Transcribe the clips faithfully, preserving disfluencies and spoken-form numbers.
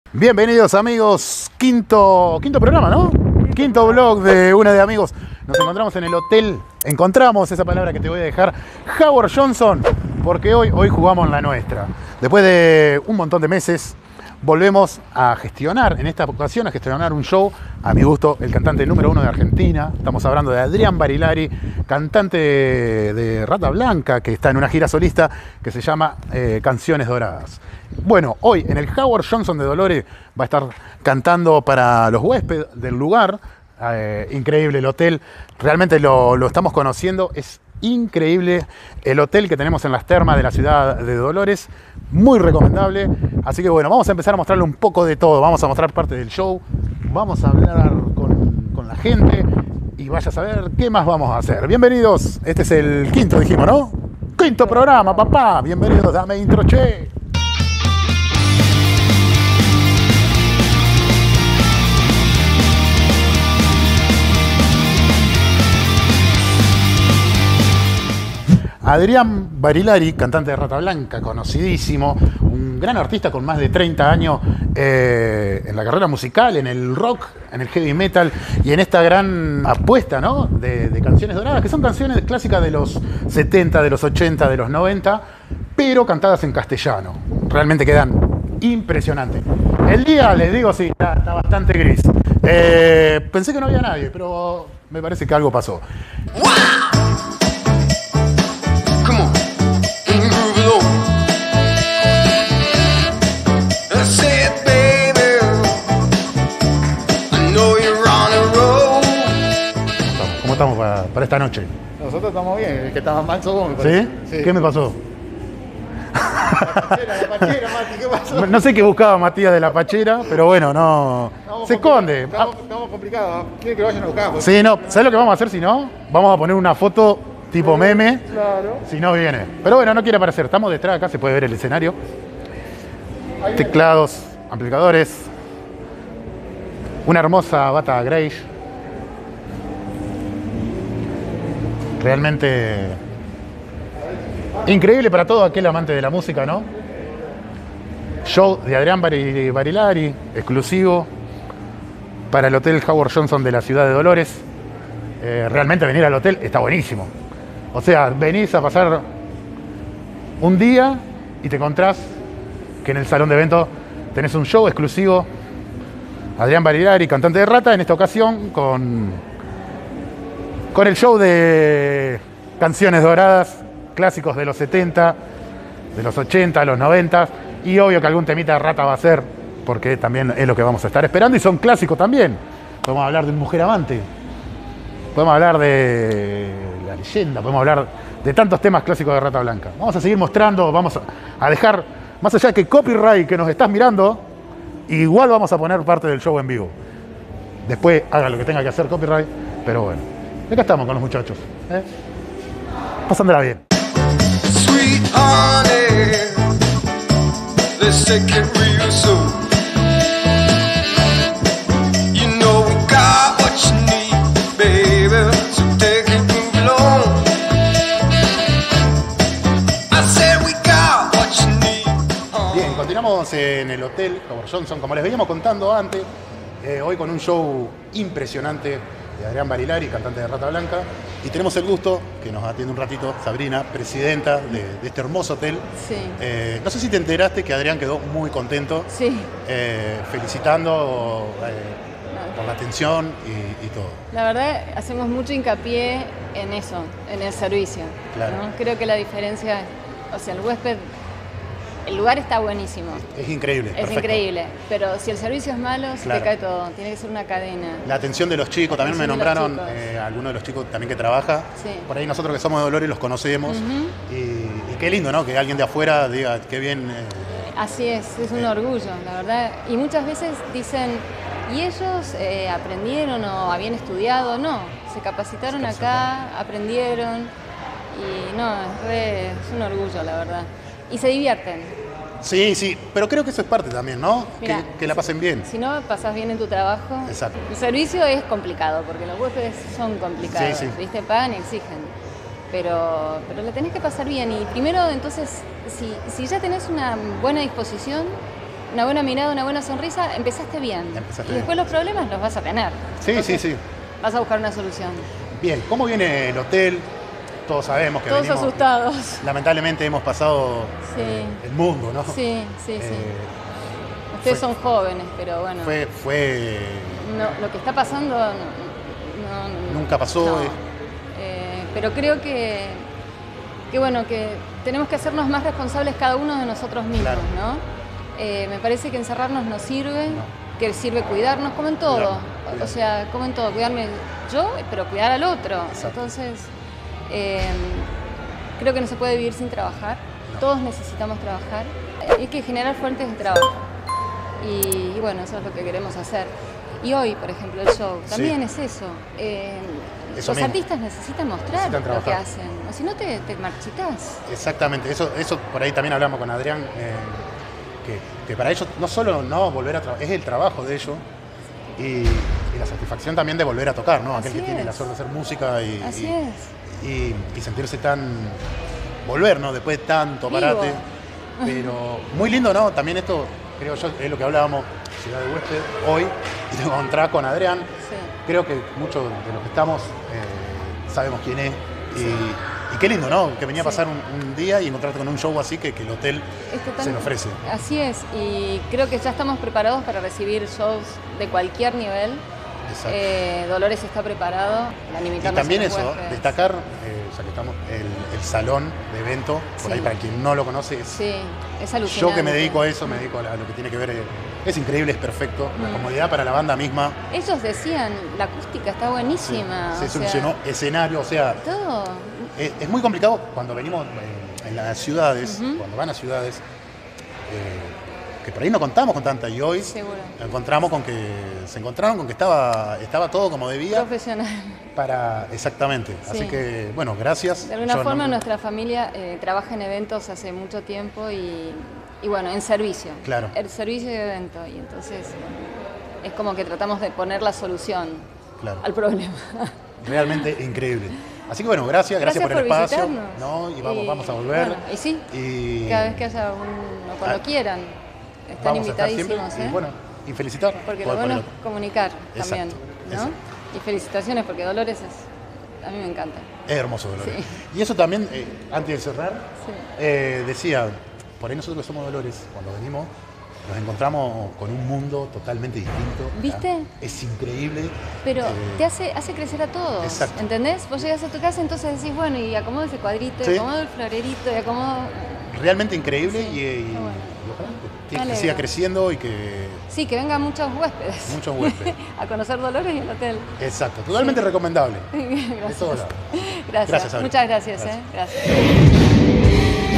Bienvenidos amigos, quinto, quinto programa, ¿no? Quinto vlog de Una de Amigos. Nos encontramos en el hotel, encontramos esa palabra que te voy a dejar, Howard Johnson, porque hoy, hoy jugamos la nuestra. Después de un montón de meses, volvemos a gestionar, en esta ocasión a gestionar un show, a mi gusto, el cantante número uno de Argentina. Estamos hablando de Adrián Barilari, cantante de Rata Blanca, que está en una gira solista que se llama eh, Canciones Doradas. Bueno, hoy en el Howard Johnson de Dolores va a estar cantando para los huéspedes del lugar. Eh, increíble el hotel, realmente lo, lo estamos conociendo, es increíble el hotel que tenemos en las termas de la ciudad de Dolores, muy recomendable. Así que bueno, vamos a empezar a mostrarle un poco de todo, vamos a mostrar parte del show, vamos a hablar con, con la gente y vaya a saber qué más vamos a hacer. Bienvenidos, este es el quinto, dijimos, ¿no? Quinto programa, papá, bienvenidos, dame intro, che. Adrián Barilari, cantante de Rata Blanca, conocidísimo, un gran artista con más de treinta años eh, en la carrera musical, en el rock, en el heavy metal y en esta gran apuesta, ¿no? de, de canciones doradas, que son canciones clásicas de los setenta, de los ochenta, de los noventa, pero cantadas en castellano. Realmente quedan impresionantes. El día, les digo, sí, está, está bastante gris. Eh, pensé que no había nadie, pero me parece que algo pasó. ¡Wow! ¿Cómo estamos para, para esta noche? Nosotros estamos bien, el que estaba mal sos vos, me ¿Sí? ¿Sí? ¿Qué me pasó? La pachera, la pachera, Mati, ¿qué pasó? No sé qué buscaba Matías de la Pachera, pero bueno, no... Estamos se esconde. Estamos, estamos complicados, quieren que lo vayan a buscar. Porque... Sí, no, ¿sabes lo que vamos a hacer si no? Vamos a poner una foto tipo meme, claro. Si no viene. Pero bueno, no quiere aparecer, estamos detrás acá, se puede ver el escenario. Teclados, amplificadores, una hermosa bata Grace. Realmente increíble para todo aquel amante de la música, ¿no? Show de Adrián Barilari, exclusivo para el Hotel Howard Johnson de la ciudad de Dolores. Eh, realmente venir al hotel está buenísimo. O sea, venís a pasar un día y te encontrás que en el salón de eventos tenés un show exclusivo. Adrián Barilari, cantante de Rata, en esta ocasión con, con el show de Canciones Doradas, clásicos de los setenta, de los ochenta, los noventa. Y obvio que algún temita de Rata va a ser, porque también es lo que vamos a estar esperando. Y son clásicos también. Podemos hablar de Mujer Amante. Podemos hablar de La Leyenda, podemos hablar de tantos temas clásicos de Rata Blanca. Vamos a seguir mostrando, vamos a dejar, más allá de que copyright que nos estás mirando, igual vamos a poner parte del show en vivo. Después haga lo que tenga que hacer copyright, pero bueno. Acá estamos con los muchachos, ¿eh? Pasándola bien. Sweet honey, let's take it real soon. You know we got what you need, baby, so take it, move along. I said we got what you need. Bien, continuamos en el Hotel Howard Johnson, como les veníamos contando antes, eh, hoy con un show impresionante de Adrián Barilari, cantante de Rata Blanca, y tenemos el gusto que nos atiende un ratito Sabrina, presidenta de, de este hermoso hotel. Sí. Eh, no sé si te enteraste que Adrián quedó muy contento, sí. eh, felicitando eh, por la atención y, y todo. La verdad, hacemos mucho hincapié en eso, en el servicio. Claro. ¿no? Creo que la diferencia, o sea, el huésped, el lugar está buenísimo. Es increíble. Es perfecto. increíble, pero si el servicio es malo, se Claro. te cae todo. Tiene que ser una cadena. La atención de los chicos, La también me atención de los nombraron chicos. eh, algunos de los chicos también que trabaja. Sí. Por ahí nosotros que somos de Dolores los conocemos. Uh-huh. y, y qué lindo, ¿no? Que alguien de afuera diga qué bien. Eh, Así es, es un eh. orgullo, la verdad. Y muchas veces dicen, ¿y ellos eh, aprendieron o habían estudiado? No, se capacitaron Se acá, aprendieron. Y no, es, re, es un orgullo, la verdad. Y se divierten. Sí, sí, pero creo que eso es parte también, ¿no? Mirá, que, que la pasen bien. Si no pasás bien en tu trabajo, Exacto. el servicio es complicado, porque los huéspedes son complicados, Sí, sí. ¿viste? Pagan y exigen. Pero, pero le tenés que pasar bien. Y primero, entonces, si, si ya tenés una buena disposición, una buena mirada, una buena sonrisa, empezaste bien. Empezaste y después bien. los problemas los vas a tener. Sí, Entonces, sí, sí. Vas a buscar una solución. Bien, ¿cómo viene el hotel? Todos sabemos que Todos venimos, asustados. lamentablemente hemos pasado Sí. eh, el mundo, ¿no? Sí, sí, sí. Eh, Ustedes fue- son jóvenes, pero bueno. Fue, fue, No, lo que está pasando no, no- no- nunca pasó. no. eh, Eh, pero creo que, que bueno, que tenemos que hacernos más responsables cada uno de nosotros mismos, Claro. ¿no? Eh, me parece que encerrarnos no sirve, No. que sirve cuidarnos, como en todo. Cuidarnos, O- O cuidarnos. sea, como en todo, cuidarme yo, pero cuidar al otro. Exacto. Entonces, eh, creo que no se puede vivir sin trabajar. No. Todos necesitamos trabajar. Hay que generar fuentes de trabajo. Y, y bueno, eso es lo que queremos hacer. Y hoy, por ejemplo, el show, también es eso. Eh, Eso los mismo. artistas necesitan mostrar Necesitan lo que trabajar. hacen. O si no, te, te marchitas. Exactamente, eso, eso por ahí también hablamos con Adrián, eh, que, que para ellos no solo no volver a trabajar, es el trabajo de ellos y, y la satisfacción también de volver a tocar, ¿no? Aquel Así que tiene es. la suerte de hacer música y, Así y- es. y- y sentirse tan, volver, ¿no? Después de tanto Vivo. parate. Pero muy lindo, ¿no? También esto, creo yo, es lo que hablábamos, Ciudad de Huésped, hoy, y te encontrás con Adrián. Sí. Creo que muchos de los que estamos eh, sabemos quién es. Y, y qué lindo, ¿no? Que venía a Sí. pasar un, un día y encontrarte con un show así que, que el hotel Es total- se le ofrece. Así es, y creo que ya estamos preparados para recibir shows de cualquier nivel. Exacto. Eh, Dolores está preparado, la Y limitarnos también a los eso, huéspedes. destacar, eh, ya que estamos, el, el salón de evento, por Sí. ahí para quien no lo conoce, es, Sí, es alucinante. yo que me dedico a eso, me dedico a, la- a lo que tiene que ver, eh, es increíble, es perfecto, la Mm. comodidad para la banda misma, Ellos decían, la acústica está buenísima. se o sea, solucionó escenario, o sea, todo. es, es muy complicado cuando venimos eh, en las ciudades, Ujú. cuando van a ciudades, eh, que por ahí no contamos con tanta, y hoy Seguro. encontramos con que, se encontraron con que estaba, estaba todo como debía Profesional. para, exactamente, así Sí. que, bueno, gracias. De alguna Yo no- forma nuestra familia eh, trabaja en eventos hace mucho tiempo y, y bueno, en servicio. Claro. El servicio de evento. Y entonces bueno, es como que tratamos de poner la solución Claro. al problema. Realmente increíble. Así que bueno, gracias, gracias, Gracias por el por espacio. visitarnos. ¿No? Y vamos, Y, vamos a volver. bueno, y sí, Y Cada vez que haya un... o cuando Ah, quieran. Están vamos a estar siempre. invitadísimos, ¿eh? Y bueno, y felicitar. Porque por- lo por bueno el es otro. comunicar Exacto, también, ¿no? exacto. Y felicitaciones porque Dolores es... A mí me encanta. Es hermoso, Dolores. Sí. Y eso también, eh, antes de cerrar, Sí. eh, decía, por ahí nosotros que somos Dolores, cuando venimos, nos encontramos con un mundo totalmente distinto. ¿Viste? ¿verdad? Es increíble. Pero Eh, te hace, hace crecer a todos, Exacto. ¿entendés? Vos llegas a tu casa, entonces decís, bueno, y acomodo ese cuadrito, Sí. y acomodo el florerito, y acomodo... Realmente increíble Sí, y, y- está bueno. y ojalá que- Me que, alegro. siga creciendo y que... Sí, que vengan muchos huéspedes. Muchos huéspedes. a conocer Dolores y el hotel. Exacto, totalmente recomendable. Gracias. De todos lados. Gracias. Gracias, Adri. Muchas gracias, Gracias. ¿eh? Gracias.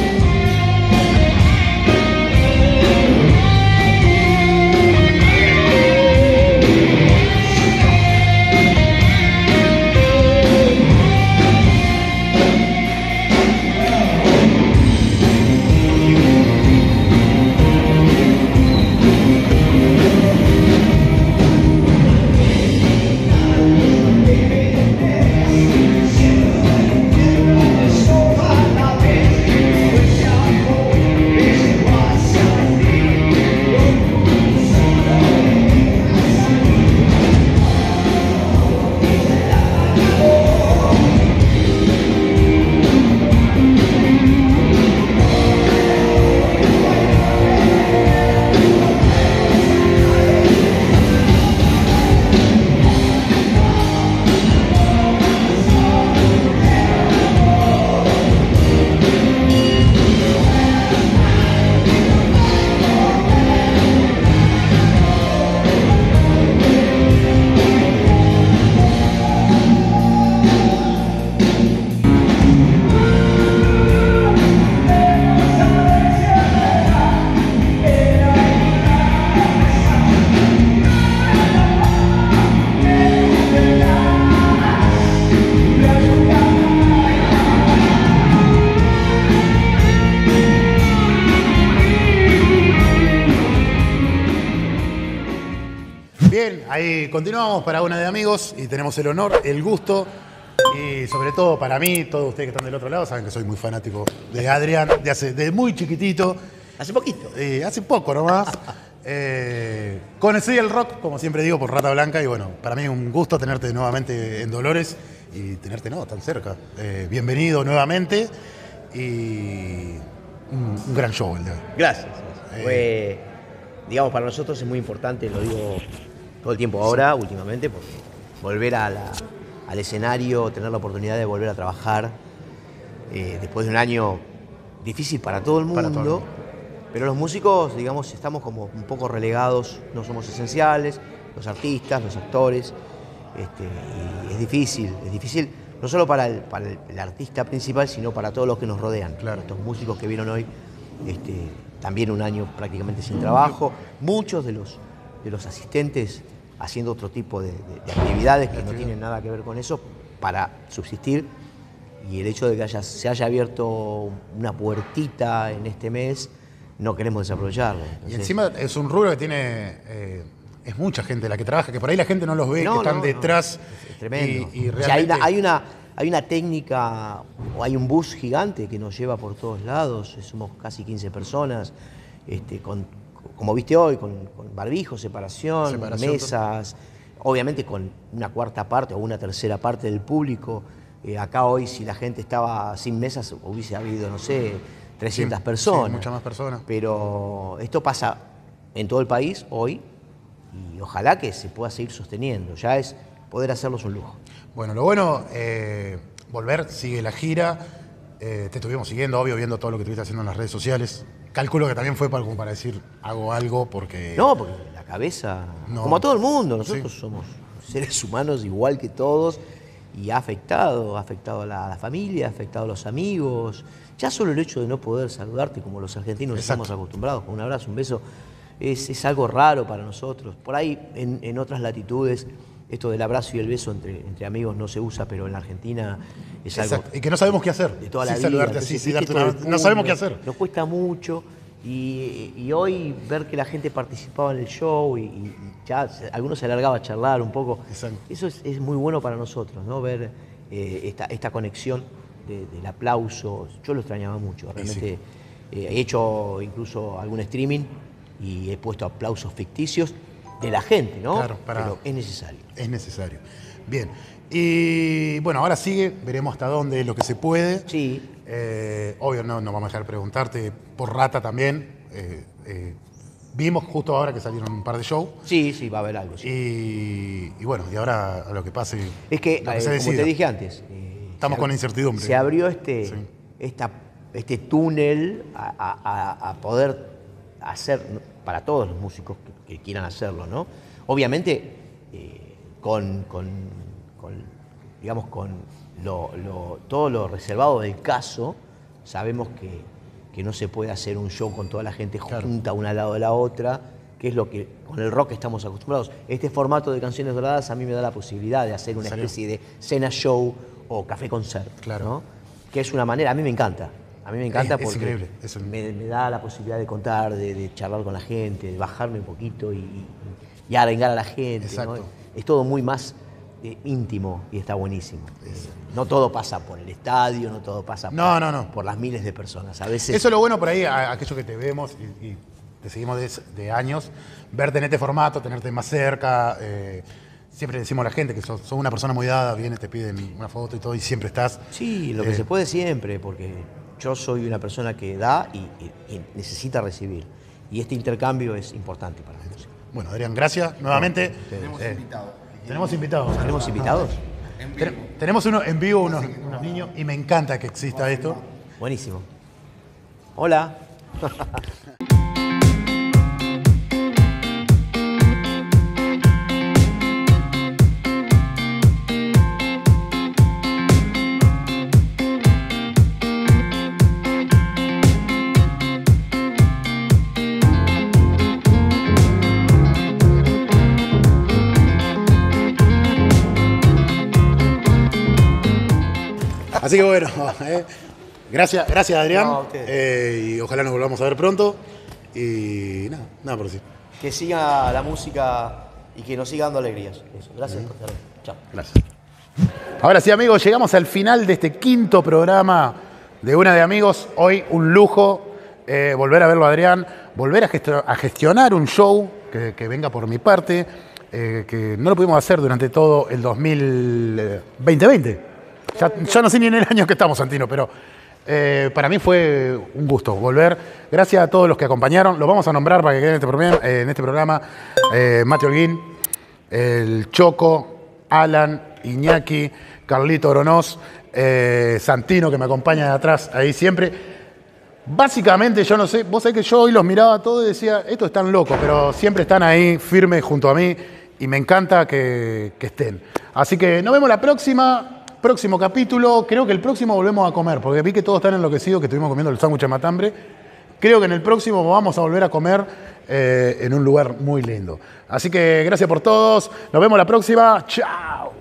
Bien, ahí continuamos para una de amigos y tenemos el honor, el gusto y sobre todo para mí, todos ustedes que están del otro lado saben que soy muy fanático de Adrián, de hace, de muy chiquitito Hace poquito. Eh, hace poco nomás. eh, conocí el rock, como siempre digo, por Rata Blanca. Y bueno, para mí es un gusto tenerte nuevamente en Dolores y tenerte no, tan cerca. Eh, bienvenido nuevamente. Y un, un gran show el de hoy. Gracias. gracias. Fue, digamos, para nosotros es muy importante, lo digo todo el tiempo ahora, sí. últimamente, porque volver a la, al escenario, tener la oportunidad de volver a trabajar eh, después de un año difícil para todo el mundo. Para todo el mundo. Pero los músicos, digamos, estamos como un poco relegados, no somos esenciales, los artistas, los actores, este, y es difícil, es difícil no solo para el, para el, el artista principal, sino para todos los que nos rodean. Claro. Estos músicos que vieron hoy, este, también un año prácticamente sin trabajo, muchos de los, de los asistentes haciendo otro tipo de, de, de actividades que no tienen nada que ver con eso para subsistir, y el hecho de que haya, se haya abierto una puertita en este mes, no queremos desaprovecharlo. Entonces, y encima es un rubro que tiene, eh, es mucha gente la que trabaja, que por ahí la gente no los ve, no, que están no, detrás. No, es tremendo. Y, y realmente... o sea, hay, una, hay, una, hay una técnica, o hay un bus gigante que nos lleva por todos lados, somos casi quince personas, este, con, como viste hoy, con, con barbijo, separación, separación mesas, todo. Obviamente con una cuarta parte o una tercera parte del público. Eh, acá hoy, si la gente estaba sin mesas, hubiese habido, no sé, trescientas sí, personas. Sí, muchas más personas. Pero esto pasa en todo el país hoy y ojalá que se pueda seguir sosteniendo. Ya es poder hacerlo es un lujo. Bueno, lo bueno, eh, volver, sigue la gira. Eh, te estuvimos siguiendo, obvio, viendo todo lo que estuviste haciendo en las redes sociales. Calculo que también fue para, como para decir, hago algo porque... No, porque la cabeza, no. como a todo el mundo, nosotros sí. somos seres humanos igual que todos. Y ha afectado, ha afectado a la, a la familia, ha afectado a los amigos. Ya solo el hecho de no poder saludarte como los argentinos Exacto. estamos acostumbrados, con un abrazo, un beso, es, es algo raro para nosotros. Por ahí, en, en otras latitudes, esto del abrazo y el beso entre, entre amigos no se usa, pero en la Argentina es Exacto. algo... Y que no sabemos qué hacer. De toda sí, la vida. saludarte así, sí, darte una... No sabemos qué hacer. Nos cuesta mucho. Y, y hoy ver que la gente participaba en el show y, y ya algunos se alargaba a charlar un poco, Exacto. eso es, es muy bueno para nosotros, ¿no? Ver eh, esta, esta conexión de, del aplauso. Yo lo extrañaba mucho, realmente sí. eh, he hecho incluso algún streaming y he puesto aplausos ficticios de la gente, ¿no? Claro, para... pero es necesario. Es necesario. Bien. Y bueno, ahora sigue, veremos hasta dónde es lo que se puede. Sí. Eh, obvio, no, no vamos a dejar de preguntarte por Rata también. Eh, eh, vimos justo ahora que salieron un par de shows. Sí, sí, va a haber algo. Sí. Y, y bueno, y ahora a lo que pase. Es que, que eh, como te dije antes, eh, estamos con incertidumbre. Se abrió este, sí. esta, este túnel a, a, a poder hacer, para todos los músicos que, que quieran hacerlo, ¿no? Obviamente, eh, con, con, con, digamos, con lo, lo, todo lo reservado del caso, sabemos que, que no se puede hacer un show con toda la gente claro. junta una al lado de la otra, que es lo que con el rock estamos acostumbrados. Este formato de Canciones Doradas a mí me da la posibilidad de hacer una especie de cena show o café concert, claro. ¿no? Que es una manera, a mí me encanta. A mí me encanta es, porque es es un... me, me da la posibilidad de contar, de, de charlar con la gente, de bajarme un poquito y, y, y arengar a la gente. ¿no? Es todo muy más eh, íntimo y está buenísimo. Es... No todo pasa por el estadio, no todo pasa no, por, no, no. por las miles de personas. A veces... Eso es lo bueno por ahí, a, aquello que te vemos y, y te seguimos de, de años, verte en este formato, tenerte más cerca. Eh, siempre decimos a la gente que sos, sos una persona muy dada, vienes, te piden una foto y todo y siempre estás. Sí, lo que eh, se puede siempre, porque... Yo soy una persona que da y, y, y necesita recibir. Y este intercambio es importante para nosotros. Bueno, Adrián, gracias nuevamente. No, tenemos eh, invitados. Tenemos invitados. ¿Tenemos invitados? En vivo. Tenemos uno en vivo, unos, unos niños, y me encanta que exista esto. Buenísimo. Hola. Así que bueno, eh, gracias, gracias Adrián, no, eh, y ojalá nos volvamos a ver pronto. Y nada, nada por decir. Que siga la música y que nos siga dando alegrías. Eso. Gracias por estar ahí. Chao. Gracias. Ahora sí, amigos, llegamos al final de este quinto programa de Una de Amigos. Hoy un lujo. eh, volver a verlo a Adrián, volver a, gesto- a gestionar un show que, que venga por mi parte, eh, que no lo pudimos hacer durante todo el dos mil veinte. Ya, ya no sé ni en el año que estamos, Santino, pero eh, para mí fue un gusto volver. Gracias a todos los que acompañaron. Los vamos a nombrar para que queden en este programa. Eh, en este programa eh, Mati Holguín, el Choco, Alan, Iñaki, Carlito Oronoz, eh, Santino, que me acompaña de atrás ahí siempre. Básicamente, yo no sé, vos sabés que yo hoy los miraba todos y decía, estos están locos, pero siempre están ahí firmes junto a mí y me encanta que, que estén. Así que nos vemos la próxima. Próximo capítulo, creo que el próximo volvemos a comer, porque vi que todos están enloquecidos, que estuvimos comiendo el sándwich de matambre. Creo que en el próximo vamos a volver a comer eh, en un lugar muy lindo. Así que gracias por todos, nos vemos la próxima, chao.